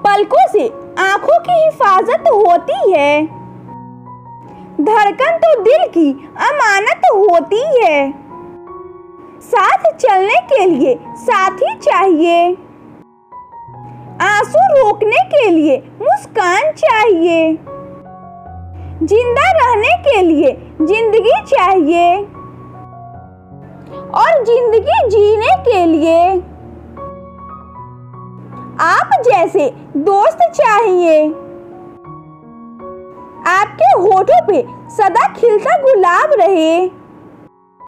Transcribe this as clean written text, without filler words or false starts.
पलकों से आंखों की हिफाजत होती है। धड़कन तो दिल की अमानत होती है। साथ चलने के लिए साथी चाहिए। आंसू रोकने के लिए मुस्कान चाहिए। जिंदा रहने के लिए जिंदगी चाहिए और जिंदगी जीने के लिए आप जैसे दोस्त चाहिए। आपके होठों पे सदा खिलता गुलाब रहे।